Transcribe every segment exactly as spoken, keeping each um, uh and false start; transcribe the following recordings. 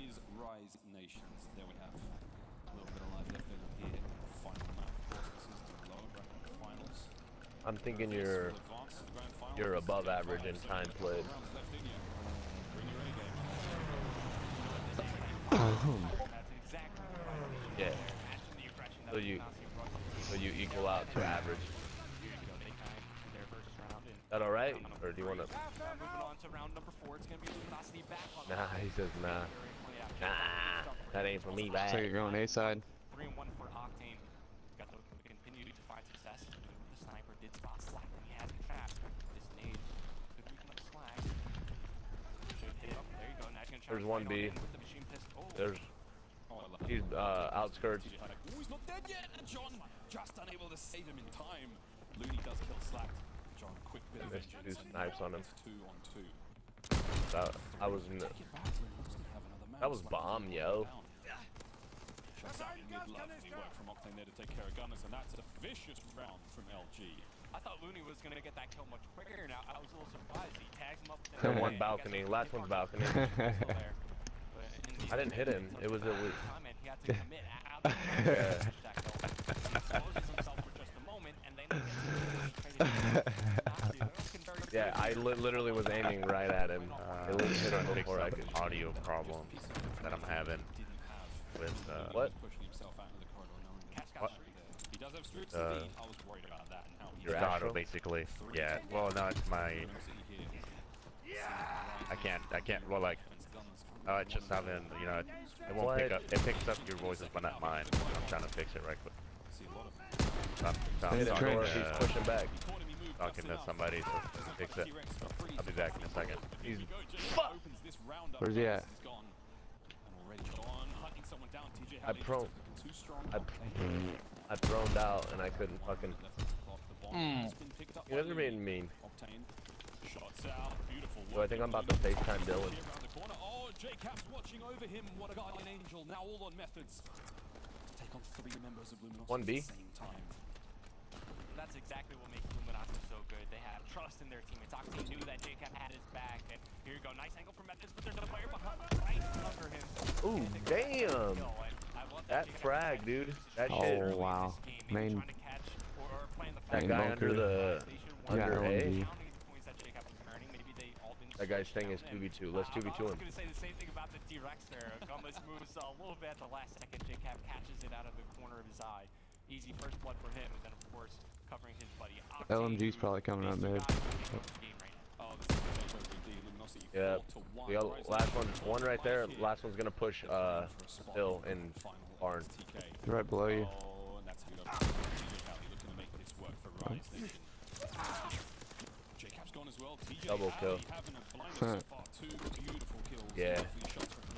is Rise Nations. There we have a little bit of life left over here. Final map. Of course, this is the lower bracket finals. I'm thinking you're you're above average in time played. Yeah. So you so you equal out to average. Is that all right, or do you want to? Moving on to round number four, it's gonna be Luminosity back on. Nah, he says nah. Nah, that ain't for me, Looks like you're going A side. Three and one for Octane. Got to continue to find success. The sniper did spot Slack when he had him trapped. This nade could weaken up Slack. Should hit up. There you go. Now he's gonna try There's to one fight B. on in with the machine pistol. Oh. There's he's uh outskirts. Oh, he's not dead yet, and John just unable to save him in time. Looney does kill Slack. John, quick bit of There's vengeance. two snipes on him. Two on two. That, I was in the, that was bomb, yo. Shots out in mid-lovely work from Octane there to take care of Gunners, and that's a vicious round from L G. I thought Looney was gonna get that kill much quicker. Now I was a little surprised. He tags him up. And one balcony, last one's balcony. I didn't hit him. It was a weak. He had to commit. Yeah. Yeah, I li literally was aiming right at him. Uh, it was hit him before I an could. audio problem that I'm having with uh, What? What? He does have streaks Uh, to beat. I was worried about that and how he Your Staccato, Astro? basically. Yeah. Well, no, it's my. I can't. I can't. Well, like. Uh, it's just having. You know, it, it won't What? pick up. It picks up your voices, but not mine. I'm trying to fix it right quick. I'm, I'm Hit him, talking, Dora. He's uh, pushing back. talking to somebody to fix it. I'll be back in a second. He's Where's he at? I pro. I, I proned out and I couldn't fucking. Mm. You guys are being mean. So I think I'm about to FaceTime Dylan. Oh, J-Cap's watching over him. What a guardian angel. Now all on methods. Take on three members of Luminosity one B. at the same time. That's exactly what makes Luminosity so good. They have trust in their teammates. Octane knew that J Cap had his back, and here you go, nice angle for Methods, but there's a player behind, right under him. Ooh, damn! That frag, dude. That Oh, shit. wow. Main. That Main guy bunker. under the under Yeah, A. L G. That guy's thing is two v two. Let's two v two I was him. going to say the same thing about the T-Rex there. Gummas moves a little bit at the last second. J Cap catches it out of the corner of his eye. Easy first blood for him, and then of course covering his buddy. Octane, L M G's probably coming up mid. Yeah. We got last one. One right there. Last one's gonna push uh Hill in barn. Right below you. Oh, and that's a good opportunity. Looking to make this work for Rise Nation. J-Cap's gone as well. T J Double kill. having a blind so far. Two beautiful kills. Yeah. Lovely shots from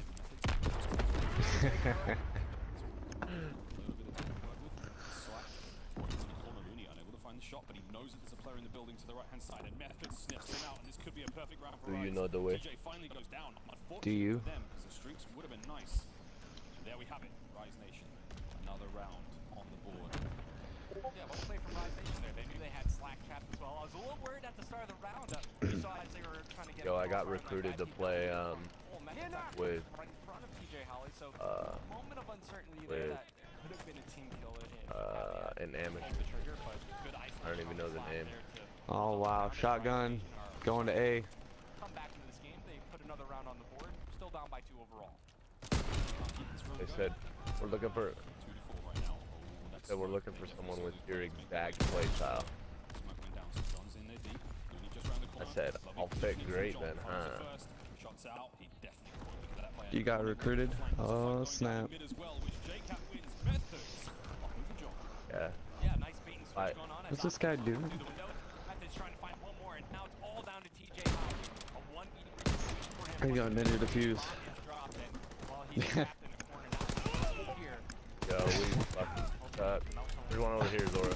him. A little bit of time to work with. Slack working in the corner. Looney unable to find the shot, but he knows that there's a player in the building to the right-hand side, and Method sniffs him out, and this could be a perfect round for Do Rise. you know the way? T J finally goes down. Do you? For them, because the streaks would have been nice. And there we have it. Rise Nation. Another round on the board. Yeah, well played from Rise Nation there. They knew they had Slack trapped as well. I was a little worried at the start of the round. Uh, you saw as they were trying to get. Yo, I got recruited to play um with right in front of T J Holly. So uh a moment of uncertainty with, there that could have been a team kill. It, uh an amateur. the trigger, but good I don't even know the name. Oh wow, shotgun going to A. Come back into this game. They put another round on the board. Still down by two overall. They said we're looking for. Two to four right now. Oh, Said we're looking for someone with your exact play style. Smoke went down, so John's in there deep. Looney just round the corner. I said, I'll fit great then, huh? Shots out. He definitely caught it. Look at that play. You got recruited? Oh snap. Mid as well, which J-Cap wins. Methods. Oh, moving John. Yeah. Yeah, nice bait and switch I- going on. What's this guy doing? Methods trying to find one more, and now it's all down to T J Holly. A one v for him. He got ninja defuse. While he's trapped in the corner now. Here. Yo, we fucking suck. There's one over here, Zora.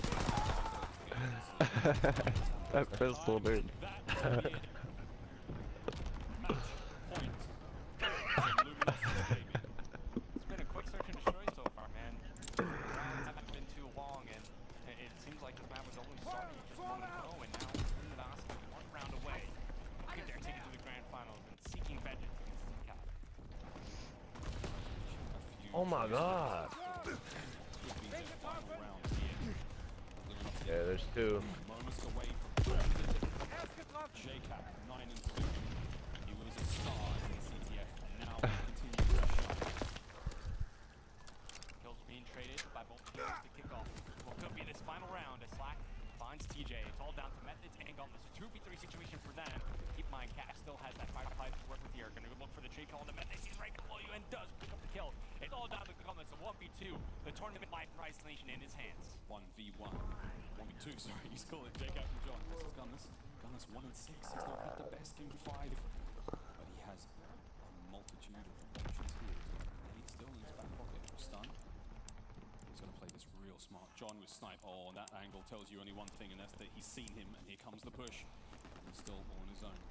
That pistol, dude. It's been a quick search and destroy so far, man. The rounds haven't been too long, and it, it seems like this map was only starting just a moment ago, and now Luminosity one round away. I think they're taking to the grand finals and seeking vengeance against Team Cap. Oh my god. Yeah, there's two. Moments away from J CAP, nine and two. He was a star in C T F, and now he continues to shine. Kills being traded by both teams to kick off what could be this final round as Slack finds T J. It's all down to methods and Gauntlet. two v three situation for them. Keep in mind, Cash still has that fire five to work with here. Gonna go look for the J call on the Methods. He's right below you and does pick up the kill. It's all down to Gauntlet. So one v two. The tournament life for Isolation in his hands. one v one. one v two, sorry. He's calling J CAP and John. This is Gunners. Gunners one and six. He's not had the best game five. But he has a multitude of options here. He's still in his back pocket for stun. He's going to play this real smart. John with snipe. Oh, and that angle tells you only one thing, and that's that he's seen him, and here comes the push. He's still on his own.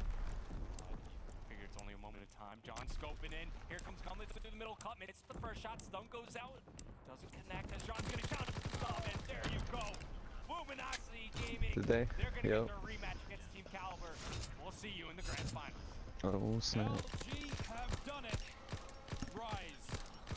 Figure it's only a moment of time. John scoping in. Here comes Gauntlet through the middle cut. It's the first shot. Stun goes out. Doesn't connect as John's going to shot stop, and there you go. Luminosity Gaming. Did they? They're going to Yep. get their rematch against Team Caliber. We'll see you in the grand finals. Oh snap. L G have done it. Rise.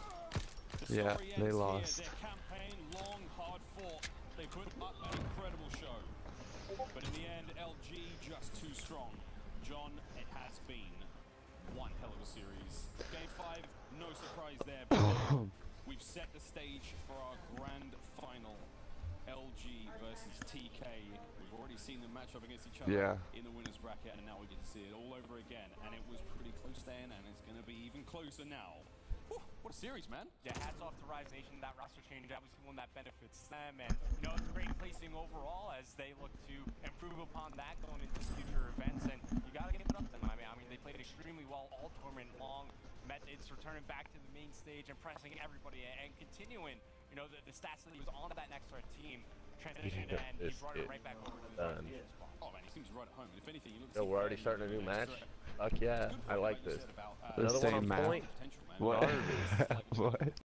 The Yeah, story they ends lost. Here. Their campaign, long, hard fought. They put up an incredible show. But in the end, L G just too strong. John, it has been one hell of a series. Game five, no surprise there. But we've set the stage for our grand final. L G versus T K. We've already seen them match up against each other Yeah. in the winners bracket, and now we get to see it all over again. And it was pretty close then, and it's going to be even closer now. Whew, what a series, man. Yeah, hats off to Rise Nation. That roster change, that was the one that benefits them. And, you know, it's great placing overall as they look to improve upon that going into future events. And you got to give it up to them. I mean, I mean, they played extremely well all tournament long. Methods returning back to the main stage and pressing everybody and continuing, you know, the, the stats that he was on that next threat team transition, Yeah, and he it's- brought it it's right back over to the done. rotation spot. Oh, man, he seems right at home. If anything, he looks So we're already starting a new match? Fuck yeah, I like this. The Another one same on map. point? Potential, man. What? Garbage. What?